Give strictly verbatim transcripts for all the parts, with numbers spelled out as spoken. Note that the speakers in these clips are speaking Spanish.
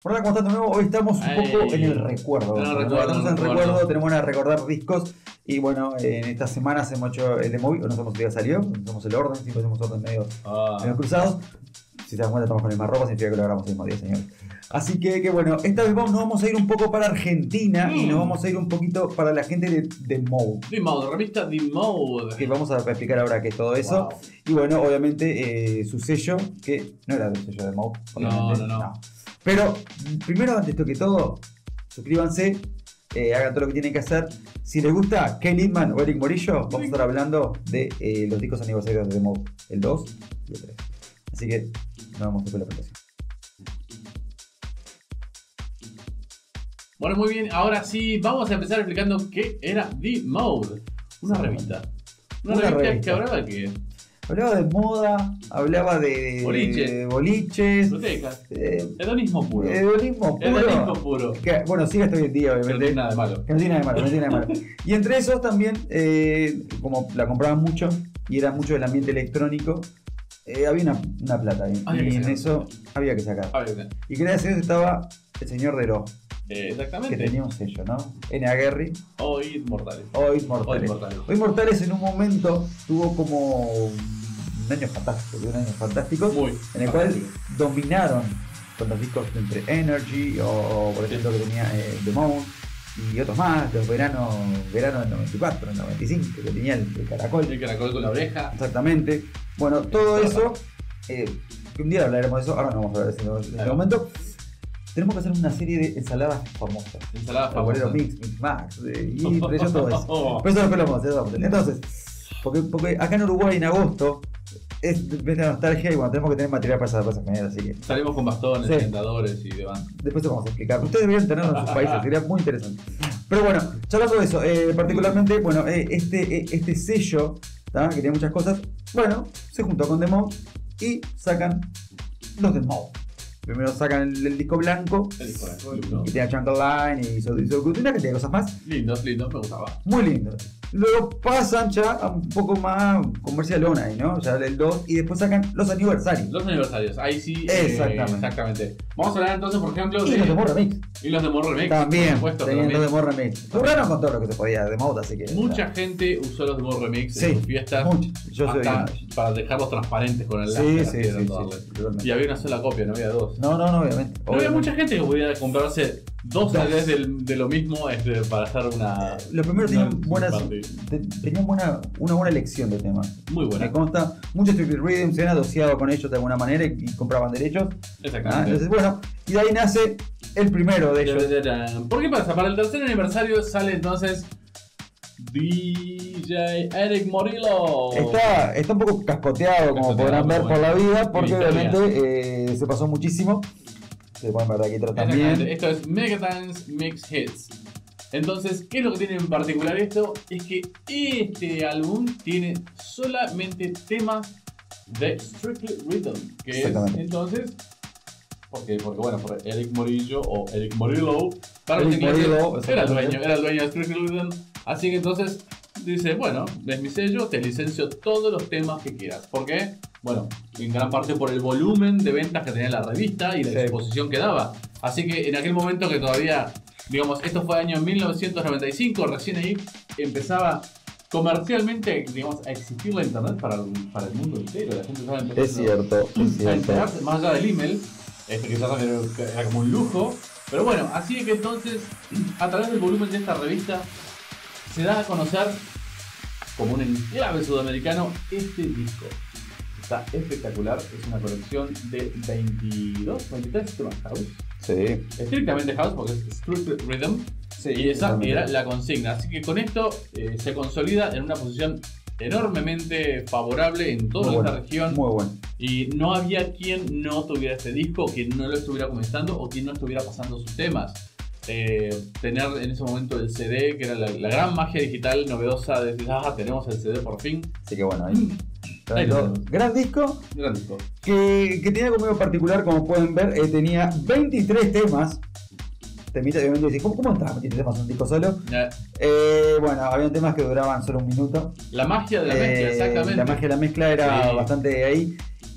Hola, ¿cómo están de nuevo? Hoy estamos un Ay, poco en el recuerdo. no, Estamos recuerdo, en el recuerdo. recuerdo, tenemos ganas de recordar discos. Y bueno, en estas semanas hemos hecho el de móvil, no sabemos qué día salió, no sabemos el orden, siempre hacemos orden medio, Ah. medio cruzados. Si se dan cuenta, estamos con el misma ropa, significa que lo grabamos el mismo día, señores. Así que, que bueno, esta vez vamos, nos vamos a ir un poco para Argentina Mm. y nos vamos a ir un poquito para la gente de, de Mode. D-Mode, revista D-Mode. Que vamos a explicar ahora qué es todo eso. Wow. Y bueno, obviamente eh, su sello, que no era el sello de Mode. No, obviamente, no, no. Pero primero, antes de que todo, suscríbanse, eh, hagan todo lo que tienen que hacer. Si les gusta Ken Lindman o Eric Morillo, vamos a estar hablando de eh, los discos aniversarios de The Mode, el dos y el tres. Así que nos vemos después de la presentación. Bueno, muy bien, ahora sí, vamos a empezar explicando qué era D-Mode. Una Sí. revista. Una, Una revista, revista. que hablaba de qué? Hablaba de moda, hablaba de Boliches. de boliches, Discotecas. eh, Hedonismo puro. hedonismo puro. Hedonismo puro. Que, bueno, sigue hasta hoy en día, Que no obviamente. tiene nada de malo. Que no tiene nada de malo, no tiene nada de malo. Y entre esos también, eh, como la compraban mucho y era mucho del ambiente electrónico, eh, había una, una plata ahí. Había y que en sacar. eso había que sacar. A ver, Y gracias a eso estaba el señor Deró, eh, que exactamente. tenía un sello, ¿no? N A Guerri, Hoy Mortales. Hoy Mortales. Hoy Mortales. Hoy Mortales en un momento tuvo como un año fantástico, un año fantástico, Muy. en el cual dominaron con los discos entre Energy o, o, por ejemplo que tenía eh, The Moon y otros más, los veranos verano del noventa y cuatro, del noventa y cinco, que tenía el, el Caracol. El caracol con la oreja. Exactamente. Bueno, todo eso, eh, que un día hablaremos de eso, ahora no vamos a hablar de eso en este Claro. momento. Tenemos que hacer una serie de ensaladas famosas. Ensalada Abuelero famosa. Mix, Mix Max, eh, y entre ellos todo eso. Pero eso después lo vamos a hacer, vamos a hacer. Entonces, porque, porque acá en Uruguay en agosto es de la nostalgia y bueno, tenemos que tener material para esa cosa genial, así que Salimos con bastones, Sí. tentadores y demás. después te vamos a explicar. Ustedes deberían tenerlo en sus países, sería muy interesante. Pero bueno, ya hablando de eso, eh, particularmente, bueno, eh, este, eh, este sello, ¿tá? Que tiene muchas cosas, bueno, se juntó con The Mode y sacan los The Mode. Primero sacan el, el disco blanco, El disco blanco, lindo. que tenía Jungle Line y hizo, hizo una cantidad de cosas más. Lindos, lindos, me gustaba. Muy lindo. Luego pasan ya a un poco más comercialona ahí, ¿no? Ya el dos y después sacan los aniversarios. Los aniversarios, ahí sí. eh, Exactamente. exactamente. Vamos a hablar entonces, por ejemplo, Y de. los de More Remix. Y los de More Remix. También, Por supuesto, que tenían los también. de More Remix. Burraron con todo lo que se podía de moda, así que. Mucha gente usó los de More Remix Sí, en sus fiestas. mucho. Yo soy hasta uno. para dejarlos transparentes con el Sí, láser, sí, así sí, era sí, todo. sí, totalmente. Y había una sola copia, no había dos. No, no, no, obviamente. No había obviamente. mucha gente que pudiera comprarse dos Dos. C Ds del- de lo mismo este, para hacer una. Los primeros una tenían buenas. party. te- Tenían buena, una buena elección de temas. Muy Me buena. consta, muchos Strictly Rhythm se han asociado con ellos de alguna manera y, y compraban derechos. Ah, Exactamente. entonces, bueno, y de ahí nace el primero de ellos. ¿Por qué pasa? Para el tercer aniversario sale entonces D J Eric Morillo. Está, está un poco cascoteado, como Cascoteado, podrán ver, bueno. por la vida, porque Historia. obviamente eh, se pasó muchísimo. Se pueden ver aquí atrás Exactamente. también. Esto es Megadance Mix Hits. Entonces, ¿qué es lo que tiene en particular esto? Es que este álbum tiene solamente temas de Strictly Rhythm. Que es Exactamente. entonces. ¿Por qué? Porque bueno, por Eric Morillo o Eric Morillo. Para los Eric ingleses, Morillo, era el exactamente. dueño, era el dueño de Strictly Rhythm. Así que entonces dice, bueno, es mi sello, te licencio todos los temas que quieras. ¿Por qué? Bueno, en gran parte por el volumen de ventas que tenía la revista y la Sí. exposición que daba. Así que en aquel momento que todavía, digamos, esto fue año mil novecientos noventa y cinco, recién ahí empezaba comercialmente, digamos, a existir la internet para el, para el mundo entero. La gente estaba empezando Es cierto, es a cierto. enterarse, más allá del email, este que ya también era, era como un lujo. Pero bueno, así que entonces, a través del volumen de esta revista, se da a conocer como un enclave sudamericano este disco. Está espectacular, es una colección de veintidós, veintitrés temas house. Sí. Estrictamente house porque es Strictly Rhythm. Sí, Y esa totalmente. era la consigna. Así que con esto eh, se consolida en una posición enormemente favorable en toda Muy esta bueno, región. muy bueno. Y no había quien no tuviera este disco, quien no lo estuviera comenzando o quien no estuviera pasando sus temas. Eh, tener en ese momento el C D, que era la, la gran magia digital novedosa de decir, ah, tenemos el C D por fin. Así que bueno, ahí. Ahí lo Gran, tenemos. gran disco Gran disco. que, que tenía conmigo particular, como pueden ver, eh, tenía veintitrés temas. Temita, obviamente dicen, ¿cómo, ¿cómo está veintitrés temas un disco solo? Eh, Eh, bueno, había temas que duraban solo un minuto. La magia de la mezcla, Eh, exactamente. La magia de la mezcla era Sí. bastante ahí.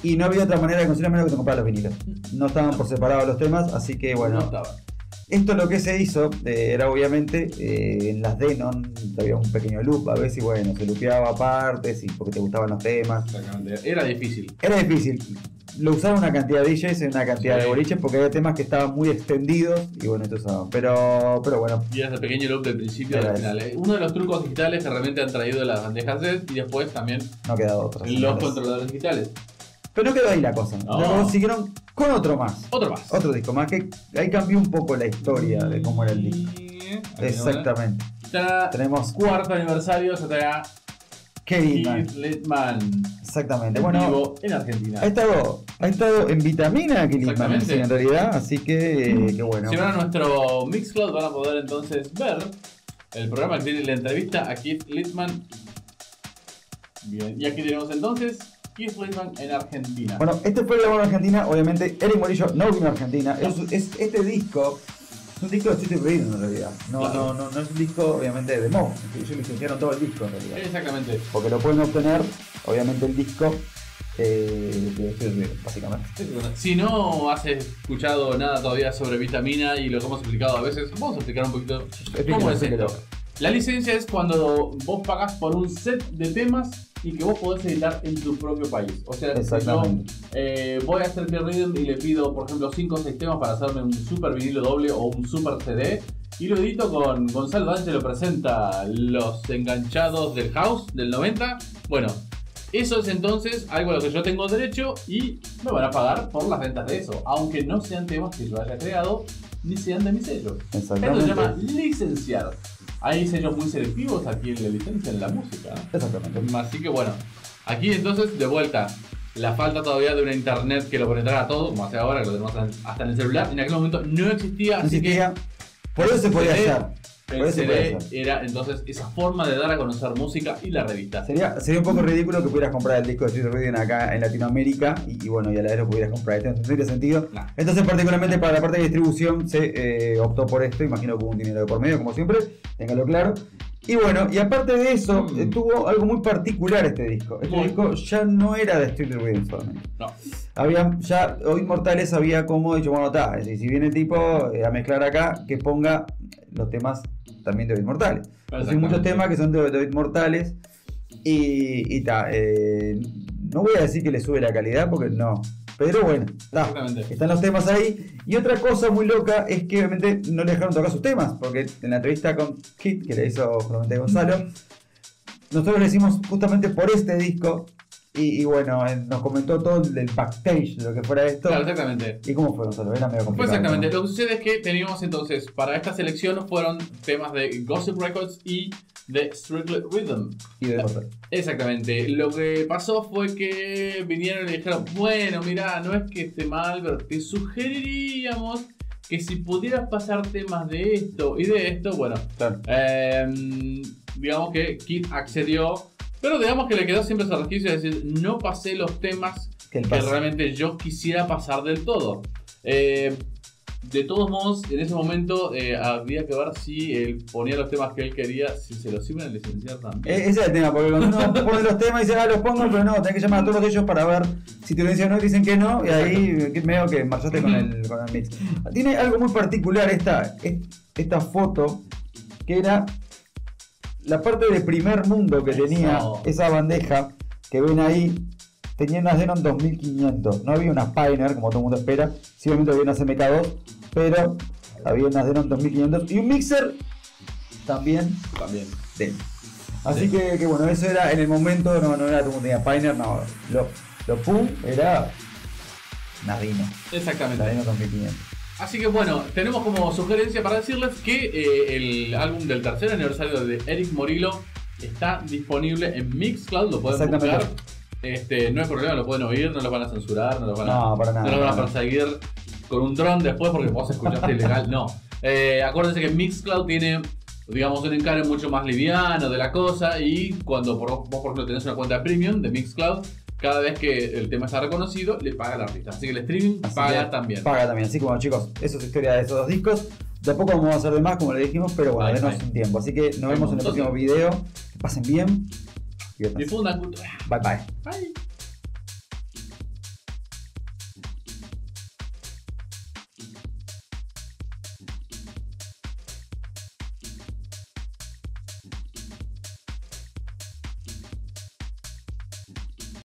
y no había otra manera de conseguir menos que te comprar los vinilos. No estaban por separado los temas, así que bueno. No estaba. Esto lo que se hizo eh, era obviamente eh, en las Denon había un pequeño loop a veces y bueno, se loopeaba partes y porque te gustaban los temas. Exactamente. Era difícil. Era difícil. Lo usaron una cantidad de D Js en una cantidad sí. de boliches porque había temas que estaban muy extendidos y bueno, esto usaban. Pero, pero bueno. Y era ese pequeño loop del principio al final. ¿eh? Uno de los trucos digitales que realmente han traído las bandejas D E D y después también no queda otro, los señores. Controladores digitales. Pero no quedó ahí la cosa. No. Luego siguieron con otro más. Otro más. Otro disco más que ahí cambió un poco la historia de cómo era el disco. Exactamente. Ya tenemos cuarto aniversario, se trae Keith Litman. Exactamente. En bueno, vivo en Argentina. Ha estado, ha estado en vitamina Keith Litman sí, en realidad, así que, eh, que bueno. Si van a nuestro Mixcloud van a poder entonces ver el programa que tiene la entrevista a Keith Litman. Bien, y aquí tenemos entonces Keith Litman en Argentina. Bueno, este fue grabado en Argentina, obviamente Eric Morillo no vino a Argentina. No. Es, es, este disco es un disco de Street Rhythm en realidad. No, claro. no, no, no es un disco obviamente de demo. Ellos licenciaron todo el disco en realidad. Exactamente. Porque lo pueden obtener, obviamente, el disco eh, de Street Rhythm, básicamente. Si no has escuchado nada todavía sobre Vitamina y lo que hemos explicado a veces, vamos a explicar un poquito cómo es esto. La licencia es cuando vos pagás por un set de temas y que vos podés editar en tu propio país. O sea, si yo eh, voy a hacer Street Rhythm y le pido, por ejemplo, cinco o seis temas para hacerme un super vinilo doble o un super C D y lo edito con Gonzalo Dánchez, lo presenta Los Enganchados del House del noventa. Bueno, eso es entonces algo a lo que yo tengo derecho y me van a pagar por las ventas de eso, aunque no sean temas que yo haya creado ni sean de mi sello. Esto se llama licenciar. Hay sellos muy selectivos aquí en la licencia, en la música. Exactamente. Así que bueno, aquí entonces de vuelta, la falta todavía de una internet que lo penetrara todo, como hace ahora, que lo tenemos hasta en el celular. En aquel momento no existía, no así existía. que... Por eso se podía hacer. El C D era entonces esa forma de dar a conocer música y la revista. Sería, sería un poco ridículo que pudieras comprar el disco de Street Rhythm acá en Latinoamérica y, y bueno, y a la vez lo pudieras comprar. Esto no tendría sentido. No. Entonces, particularmente para la parte de distribución se eh, optó por esto. Imagino que hubo un dinero de por medio, como siempre, téngalo claro. Y bueno, y aparte de eso, mm. eh, tuvo algo muy particular este disco. Este muy disco ya no era de Street Rhythm solamente. No. Había, ya Oíd Mortales había como dicho, bueno, está, es decir, si viene el tipo eh, a mezclar acá, que ponga los temas también de Oíd Mortales. Hay muchos temas que son de, de Oíd Mortales y, y ta, eh, no voy a decir que le sube la calidad porque no. Pero bueno, ta, están los temas ahí. Y otra cosa muy loca es que obviamente no le dejaron tocar sus temas, porque en la entrevista con Keith, que le hizo justamente Gonzalo, nosotros le hicimos justamente por este disco. Y, y bueno, nos comentó todo el backstage de lo que fuera esto. Claro, exactamente. ¿Y cómo fue, Gonzalo? Era medio complicado. Pues exactamente. ¿No? Lo que sucede es que teníamos entonces, para esta selección fueron temas de Gossip Records y de Strictly Rhythm. Y de Mortal. Exactamente. Lo que pasó fue que vinieron y le dijeron, bueno, mirá, no es que esté mal, pero te sugeriríamos que si pudieras pasar temas de esto y de esto, bueno, claro. eh, digamos que Keith accedió. Pero digamos que le quedó siempre ese resquicio de decir, no pasé los temas que, que realmente yo quisiera pasar del todo. Eh, de todos modos, en ese momento eh, había que ver si él ponía los temas que él quería, si se los iban a licenciar también. Ese es el tema, porque cuando uno pone los temas y dice, ah, los pongo, pero no, tenés que llamar a todos ellos para ver si te lo dicen o no, y dicen que no, y ahí medio que marchaste con el, con el mix. Tiene algo muy particular esta, esta foto, que era la parte de primer mundo que tenía esa bandeja que ven ahí. Tenía unas Denon dos mil quinientos, no había unas Pioneer como todo el mundo espera, simplemente había unas M K dos, pero había unas Denon dos mil quinientos y un mixer también, también. Denon. Así sí. que, que bueno, eso era en el momento, no, no era todo el mundo tenía Pioneer, no, lo, lo pum era Nadino. Exactamente. Nadino dos mil quinientos. Así que bueno, tenemos como sugerencia para decirles que eh, el álbum del tercer aniversario de Eric Morillo está disponible en Mixcloud, lo pueden buscar. Este, no hay problema, lo pueden oír, no lo van a censurar, no lo van a, no, para nada, no lo van a perseguir con un dron después porque vos escuchaste ilegal. No. Eh, acuérdense que Mixcloud tiene, digamos, un encargo mucho más liviano de la cosa y cuando por, vos, por ejemplo, tenés una cuenta premium de Mixcloud, cada vez que el tema está reconocido, le paga al artista. Así que el streaming Así paga también. Paga también. Así que bueno, chicos, eso es historia de esos dos discos. De a poco vamos a hacer de más, como le dijimos, pero bueno, denos un tiempo. Así que nos vemos en el próximo video. Que pasen bien. Difundan cultura. Bye bye. Bye.